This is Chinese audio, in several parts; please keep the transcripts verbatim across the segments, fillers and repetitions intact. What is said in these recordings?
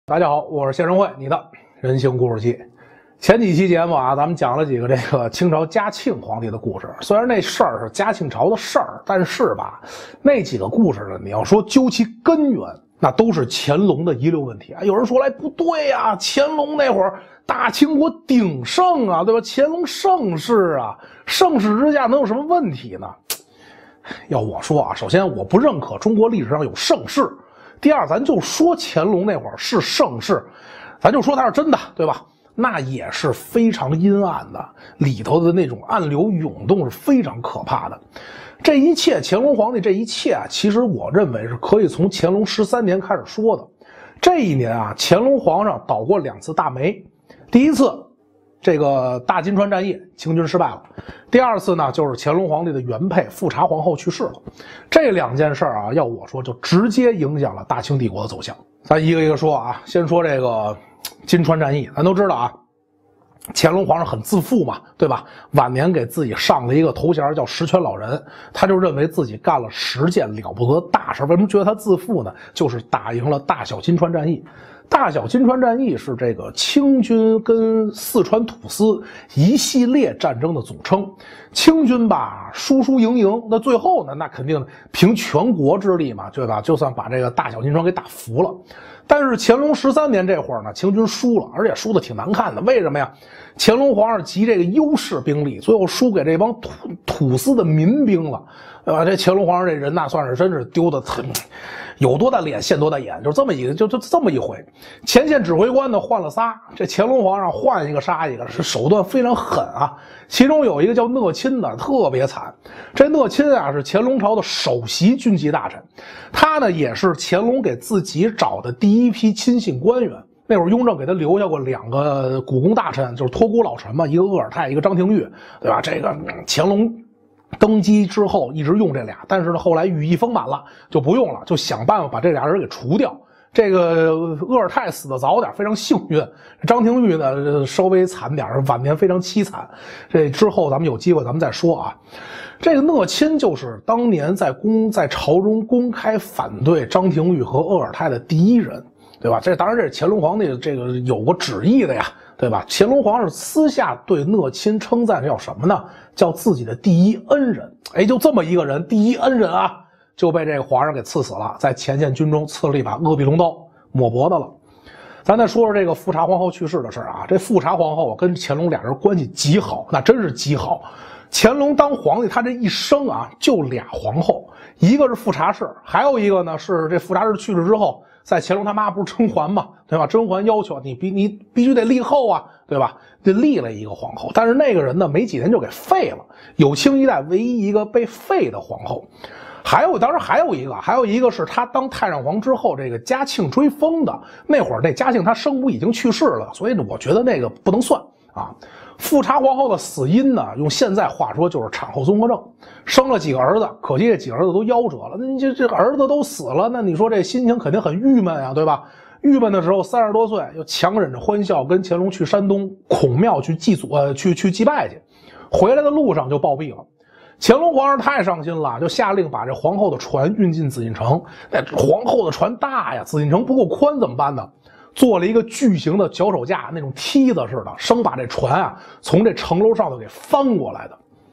大家好，我是谢生慧，你的人性故事集。前几期节目啊，咱们讲了几个这个清朝嘉庆皇帝的故事。虽然那事儿是嘉庆朝的事儿，但是吧，那几个故事呢，你要说究其根源，那都是乾隆的遗留问题啊。有人说来不对呀、啊，乾隆那会儿大清国鼎盛啊，对吧？乾隆盛世啊，盛世之下能有什么问题呢？要我说啊，首先我不认可中国历史上有盛世。第二，咱就说乾隆那会儿是盛世，咱就说它是真的，对吧？那也是非常阴暗的，里头的那种暗流涌动是非常可怕的。这一切，乾隆皇帝这一切啊，其实我认为是可以从乾隆十三年开始说的。这一年啊，乾隆皇上倒过两次大霉，第一次这个大金川战役清军失败了，第二次呢就是乾隆皇帝的原配富察皇后去世了。这两件事啊，要我说就直接影响了大清帝国的走向。咱一个一个说啊，先说这个金川战役。咱都知道啊，乾隆皇上很自负嘛，对吧？晚年给自己上了一个头衔叫十全老人，他就认为自己干了十件了不得的大事。为什么觉得他自负呢？就是打赢了大小金川战役。大小金川战役是这个清军跟四川土司一系列战争的总称。清军吧输输赢赢，那最后呢，那肯定凭全国之力嘛，对吧？就算把这个大小金川给打服了。但是乾隆十三年这会儿呢，清军输了，而且输的挺难看的。为什么呀？乾隆皇上集这个优势兵力，最后输给这帮土土司的民兵了，对吧？这乾隆皇上这人那算是真是丢的很。有多大脸现多大眼，就这么一个，就就这么一回。前线指挥官呢换了仨，这乾隆皇上换一个杀一个，是手段非常狠啊。其中有一个叫讷亲的特别惨，这讷亲啊是乾隆朝的首席军机大臣，他呢也是乾隆给自己找的第一批亲信官员。那会儿雍正给他留下过两个古宫大臣，就是托孤老臣嘛，一个鄂尔泰，一个张廷玉，对吧？这个乾隆登基之后一直用这俩，但是呢后来羽翼丰满了就不用了，就想办法把这俩人给除掉。这个鄂尔泰死的早点，非常幸运。张廷玉呢稍微惨点，晚年非常凄惨。这之后咱们有机会咱们再说啊。这个讷亲就是当年在公在朝中公开反对张廷玉和鄂尔泰的第一人，对吧？这当然这是乾隆皇帝这个有过旨意的呀，对吧？乾隆皇上私下对讷亲称赞叫什么呢？叫自己的第一恩人。哎，就这么一个人，第一恩人啊，就被这个皇上给赐死了，在前线军中刺了一把鄂必龙刀，抹脖子了。咱再说说这个富察皇后去世的事啊，这富察皇后跟乾隆俩人关系极好，那真是极好。乾隆当皇帝，他这一生啊就俩皇后，一个是富察氏，还有一个呢是这富察氏去世之后，在乾隆他妈不是甄嬛嘛，对吧？甄嬛要求你必你必须得立后啊，对吧？就立了一个皇后，但是那个人呢没几年就给废了，有清一代唯一一个被废的皇后。还有当然还有一个还有一个是他当太上皇之后，这个嘉庆追封的那会儿，那嘉庆他生母已经去世了，所以呢我觉得那个不能算啊。富察皇后的死因呢，用现在话说就是产后综合症，生了几个儿子，可惜这几个儿子都夭折了。那你这这儿子都死了，那你说这心情肯定很郁闷啊，对吧？郁闷的时候，三十多岁又强忍着欢笑，跟乾隆去山东孔庙去祭祖，呃，去去祭拜去。回来的路上就暴毙了。乾隆皇上太伤心了，就下令把这皇后的船运进紫禁城。那皇后的船大呀，紫禁城不够宽怎么办呢？做了一个巨型的脚手架，那种梯子似的，生把这船啊从这城楼上头给翻过来的。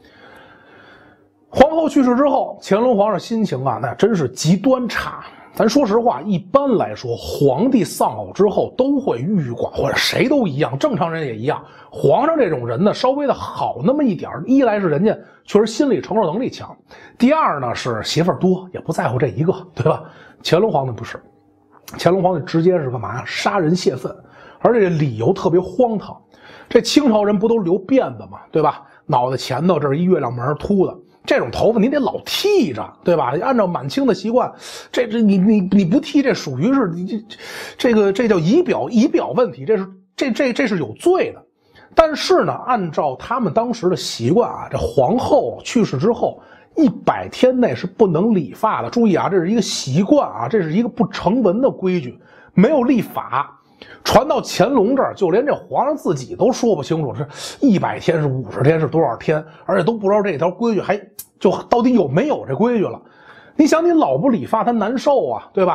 皇后去世之后，乾隆皇上心情啊，那真是极端差。咱说实话，一般来说，皇帝丧偶之后都会郁郁寡欢，谁都一样，正常人也一样。皇上这种人呢，稍微的好那么一点，一来是人家确实心理承受能力强，第二呢是媳妇儿多，也不在乎这一个，对吧？乾隆皇帝不是。乾隆皇帝直接是干嘛呀？杀人泄愤，而且这理由特别荒唐。这清朝人不都留辫子吗？对吧？脑袋前头这是一月亮门秃的，这种头发你得老剃着，对吧？按照满清的习惯，这这你你你不剃，这属于是你这这个这叫仪表仪表问题，这是这这这是有罪的。但是呢，按照他们当时的习惯啊，这皇后去世之后一百天内是不能理发的。注意啊，这是一个习惯啊，这是一个不成文的规矩，没有立法。传到乾隆这儿，就连这皇上自己都说不清楚是一百天是五十天是多少天，而且都不知道这条规矩还就到底有没有这规矩了。你想，你老不理发他难受啊，对吧？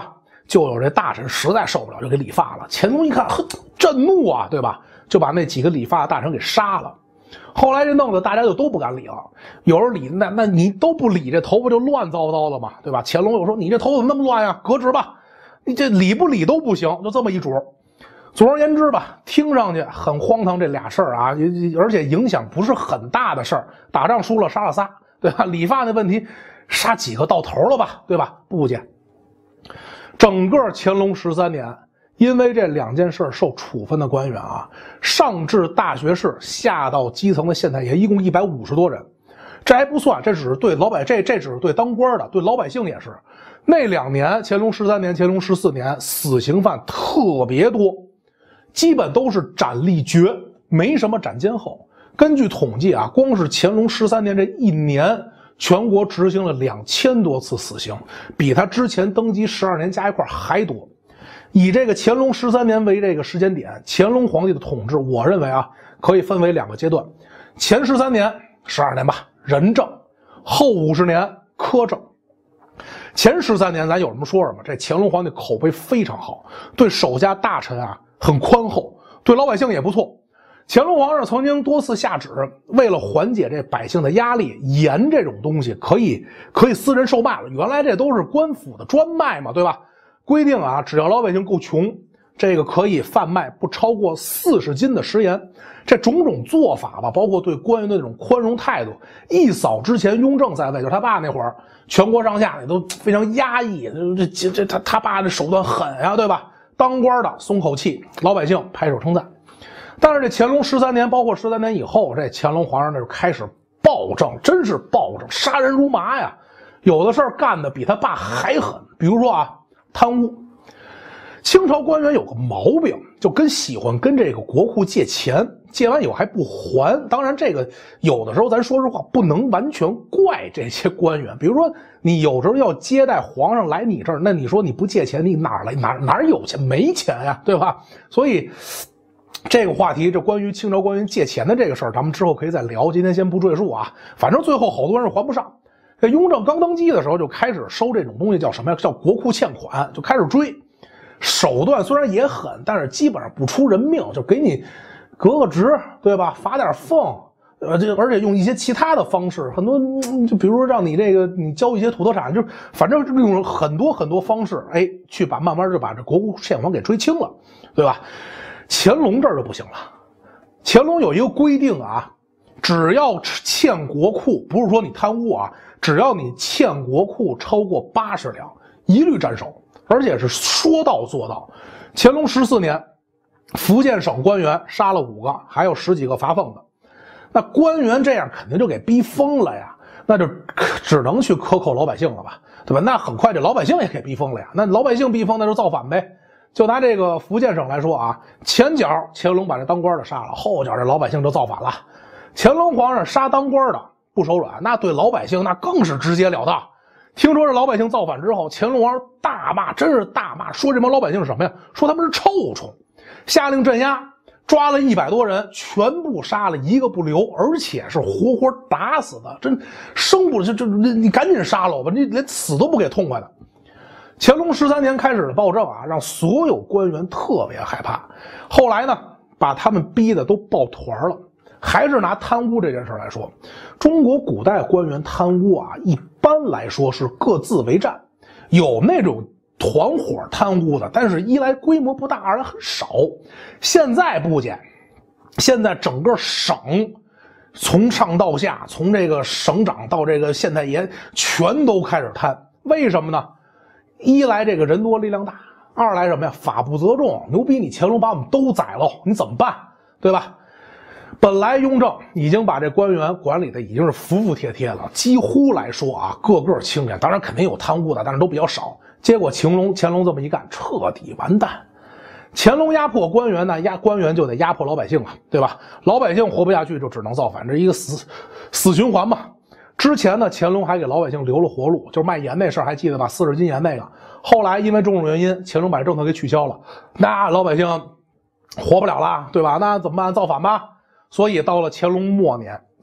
就有这大臣实在受不了，就给理发了。乾隆一看，呵，震怒啊，对吧？就把那几个理发的大臣给杀了。后来这弄得大家就都不敢理了。有人理，那那你都不理，这头发就乱糟糟的嘛，对吧？乾隆又说：“你这头发怎么那么乱呀？革职吧！你这理不理都不行。”就这么一主。总而言之吧，听上去很荒唐，这俩事儿啊，而且影响不是很大的事儿。打仗输了杀了仨，对吧？理发那问题，杀几个到头了吧，对吧？不见。整个乾隆十三年，因为这两件事受处分的官员啊，上至大学士，下到基层的县太爷，一共一百五十多人。这还不算，这只是对老百这这只是对当官的，对老百姓也是。那两年，乾隆十三年、乾隆十四年，死刑犯特别多。基本都是斩立决，没什么斩监后。根据统计啊，光是乾隆十三年这一年，全国执行了两千多次死刑，比他之前登基十二年加一块还多。以这个乾隆十三年为这个时间点，乾隆皇帝的统治，我认为啊，可以分为两个阶段：前十三年、十二年吧，仁政；后五十年，苛政。前十三年咱有什么说什么，这乾隆皇帝口碑非常好，对手下大臣啊很宽厚，对老百姓也不错。乾隆皇上曾经多次下旨，为了缓解这百姓的压力，盐这种东西可以可以私人售卖了。原来这都是官府的专卖嘛，对吧？规定啊，只要老百姓够穷，这个可以贩卖不超过四十斤的食盐。这种种做法吧，包括对官员的那种宽容态度，一扫之前雍正在位，就是他爸那会儿，全国上下也都非常压抑，这这这他他爸这手段狠呀，对吧？当官的松口气，老百姓拍手称赞。但是这乾隆十三年，包括十三年以后，这乾隆皇上那就开始暴政，真是暴政，杀人如麻呀！有的事儿干的比他爸还狠，比如说啊，贪污。清朝官员有个毛病，就跟喜欢跟这个国库借钱，借完以后还不还。当然，这个有的时候咱说实话不能完全怪这些官员。比如说，你有时候要接待皇上来你这儿，那你说你不借钱，你哪来哪哪有钱？没钱呀，对吧？所以这个话题，这关于清朝官员借钱的这个事儿，咱们之后可以再聊，今天先不赘述啊。反正最后好多人还不上。这雍正刚登基的时候就开始收这种东西，叫什么呀？叫国库欠款，就开始追。手段虽然也狠，但是基本上不出人命，就给你革个职，对吧？罚点俸，呃，这而且用一些其他的方式，很多就比如说让你这个你交一些土特产，就反正用很多很多方式，哎，去把慢慢就把这国库欠款给追清了，对吧？乾隆这儿就不行了，乾隆有一个规定啊，只要欠国库，不是说你贪污啊，只要你欠国库超过八十两，一律斩首。而且是说到做到。乾隆十四年，福建省官员杀了五个，还有十几个罚俸的。那官员这样肯定就给逼疯了呀，那就只能去克扣老百姓了吧，对吧？那很快这老百姓也给逼疯了呀。那老百姓逼疯，那就造反呗。就拿这个福建省来说啊，前脚乾隆把这当官的杀了，后脚这老百姓就造反了。乾隆皇上杀当官的不手软，那对老百姓那更是直截了当。听说这老百姓造反之后，乾隆皇上大骂，真是大骂，说这帮老百姓是什么呀？说他们是臭虫，下令镇压，抓了一百多人，全部杀了，一个不留，而且是活活打死的，真生不就就你赶紧杀了我吧，你连死都不给痛快的。乾隆十三年开始的暴政啊，让所有官员特别害怕，后来呢，把他们逼得都抱团了。还是拿贪污这件事来说，中国古代官员贪污啊，一般来说是各自为战，有那种团伙贪污的，但是一来规模不大，二来很少。现在不减，现在整个省从上到下，从这个省长到这个县太爷，全都开始贪。为什么呢？一来这个人多力量大，二来什么呀？法不责众，牛逼！你乾隆把我们都宰了，你怎么办？对吧？本来雍正已经把这官员管理的已经是服服帖帖了，几乎来说啊，个个清廉，当然肯定有贪污的，但是都比较少。结果乾隆乾隆这么一干，彻底完蛋。乾隆压迫官员呢，压官员就得压迫老百姓了，对吧？老百姓活不下去，就只能造反，这一个死死循环嘛。之前呢，乾隆还给老百姓留了活路，就是卖盐那事儿，还记得吧？四十斤盐那个。后来因为种种原因，乾隆把政策给取消了，那老百姓活不了了，对吧？那怎么办？造反吧。所以到了乾隆末年，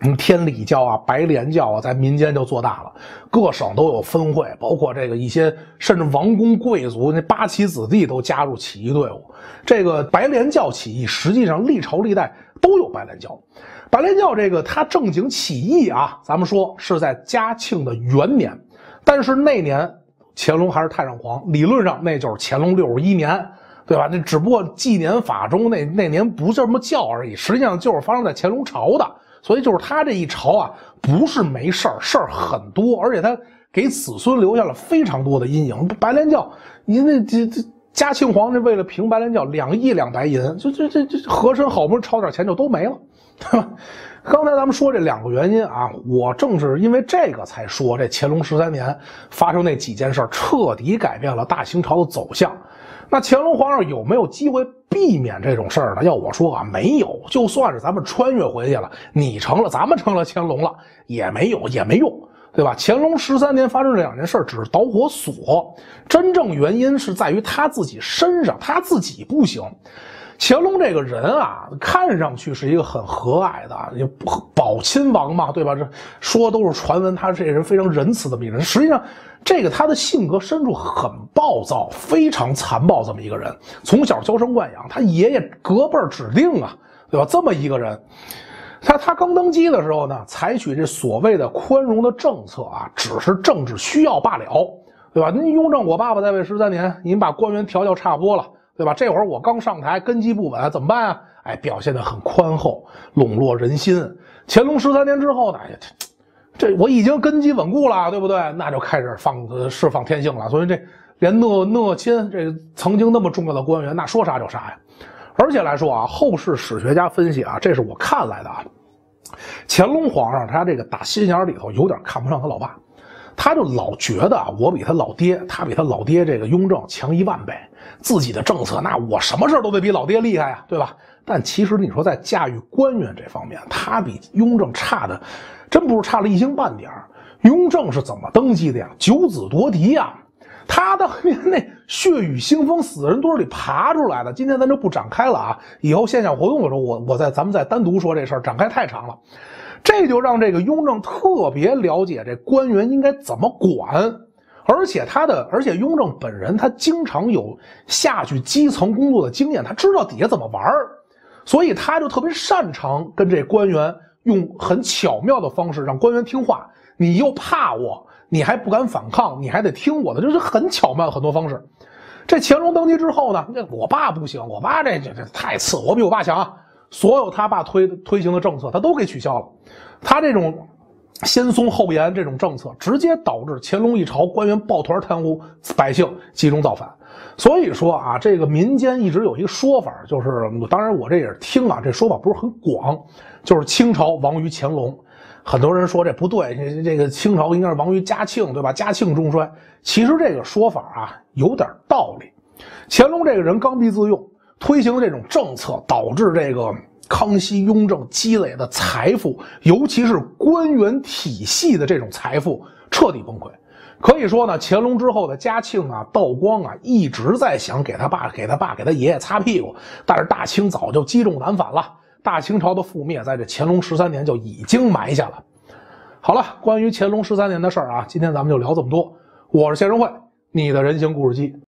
嗯，天理教啊、白莲教啊，在民间就做大了，各省都有分会，包括这个一些甚至王公贵族、那八旗子弟都加入起义队伍。这个白莲教起义，实际上历朝历代都有白莲教。白莲教这个它正经起义啊，咱们说是在嘉庆的元年，但是那年乾隆还是太上皇，理论上那就是乾隆六十一年。对吧？那只不过纪年法中那那年不是这么叫而已，实际上就是发生在乾隆朝的，所以就是他这一朝啊，不是没事儿，事儿很多，而且他给子孙留下了非常多的阴影。白莲教，你那这这嘉庆皇这为了平白莲教，两亿两白银，就这这这和珅好不容易抄点钱就都没了，对吧？刚才咱们说这两个原因啊，我正是因为这个才说这乾隆十三年发生那几件事，彻底改变了大清朝的走向。那乾隆皇上有没有机会避免这种事儿呢？要我说啊，没有。就算是咱们穿越回去了，你成了，咱们成了乾隆了，也没有，也没用，对吧？乾隆十三年发生这两件事只是导火索，真正原因是在于他自己身上，他自己不行。乾隆这个人啊，看上去是一个很和蔼的，宝亲王嘛，对吧？这说都是传闻，他这人非常仁慈的一个人。实际上，这个他的性格深处很暴躁，非常残暴，这么一个人，从小娇生惯养，他爷爷隔辈指定啊，对吧？这么一个人，他他刚登基的时候呢，采取这所谓的宽容的政策啊，只是政治需要罢了，对吧？那雍正，我爸爸在位十三年，您把官员调教差不多了。对吧？这会儿我刚上台，根基不稳，怎么办啊？哎，表现得很宽厚，笼络人心。乾隆十三年之后呢，这这我已经根基稳固了，对不对？那就开始放呃释放天性了。所以这连讷讷亲这曾经那么重要的官员，那说啥就啥呀。而且来说啊，后世史学家分析啊，这是我看来的啊，乾隆皇上他这个打心眼里头有点看不上他老爸。他就老觉得啊，我比他老爹，他比他老爹这个雍正强一万倍，自己的政策，那我什么事都得比老爹厉害呀，对吧？但其实你说在驾驭官员这方面，他比雍正差的，真不是差了一星半点。雍正是怎么登基的呀？九子夺嫡呀，他当年那血雨腥风，死人堆里爬出来的。今天咱就不展开了啊，以后线下活动的时候，我我再咱们再单独说这事儿，展开太长了。这就让这个雍正特别了解这官员应该怎么管，而且他的，而且雍正本人他经常有下去基层工作的经验，他知道底下怎么玩，所以他就特别擅长跟这官员用很巧妙的方式让官员听话，你又怕我，你还不敢反抗，你还得听我的，就是很巧妙的很多方式。这乾隆登基之后呢，这我爸不行，我爸这这这太次，我比我爸强啊。所有他爸推推行的政策，他都给取消了。他这种先松后严这种政策，直接导致乾隆一朝官员抱团贪污，百姓集中造反。所以说啊，这个民间一直有一个说法，就是当然我这也是听啊，这说法不是很广，就是清朝亡于乾隆。很多人说这不对，这个清朝应该是亡于嘉庆，对吧？嘉庆中衰。其实这个说法啊有点道理。乾隆这个人刚愎自用，推行这种政策，导致这个康熙、雍正积累的财富，尤其是官员体系的这种财富彻底崩溃。可以说呢，乾隆之后的嘉庆啊、道光啊，一直在想给他爸、给他爸、给他爷爷擦屁股，但是大清早就积重难返了。大清朝的覆灭，在这乾隆十三年就已经埋下了。好了，关于乾隆十三年的事儿啊，今天咱们就聊这么多。我是谢仁慧，你的人形故事机。